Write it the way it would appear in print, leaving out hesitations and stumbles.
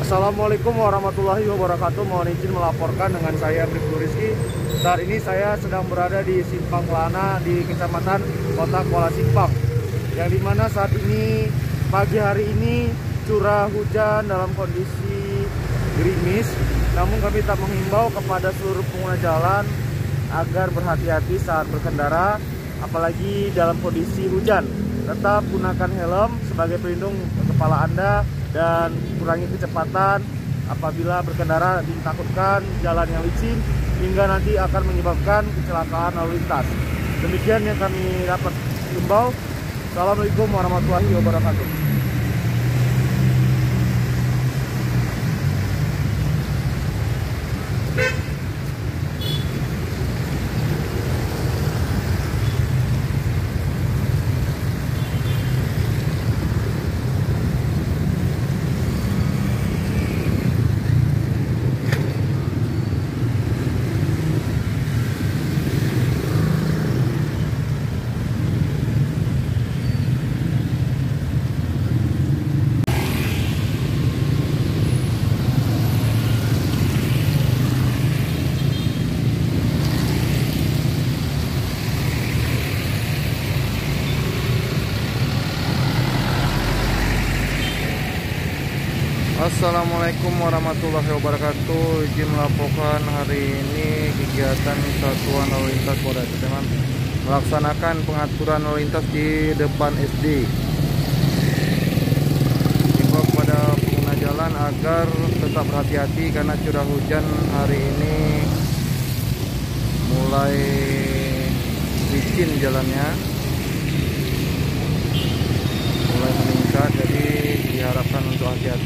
Assalamualaikum warahmatullahi wabarakatuh. Mohon izin melaporkan dengan saya Bribtu Rizky. Saat ini saya sedang berada di Simpang Lana di Kecamatan Kota Kuala Simpang, yang dimana saat ini pagi hari ini curah hujan dalam kondisi gerimis. Namun kami tak menghimbau kepada seluruh pengguna jalan agar berhati-hati saat berkendara, apalagi dalam kondisi hujan. Tetap gunakan helm sebagai pelindung kepala Anda dan kurangi kecepatan apabila berkendara. Ditakutkan jalan yang licin hingga nanti akan menyebabkan kecelakaan lalu lintas. Demikian yang kami dapat himbau. Assalamualaikum warahmatullahi wabarakatuh. Assalamualaikum warahmatullahi wabarakatuh. Izin melaporkan hari ini kegiatan Satuan Lalu Lintas Polda Sleman melaksanakan pengaturan lalu lintas di depan SD. Himbau kepada pengguna jalan agar tetap berhati-hati karena curah hujan hari ini mulai licin jalannya, mulai meningkat, jadi diharapkan untuk hati-hati.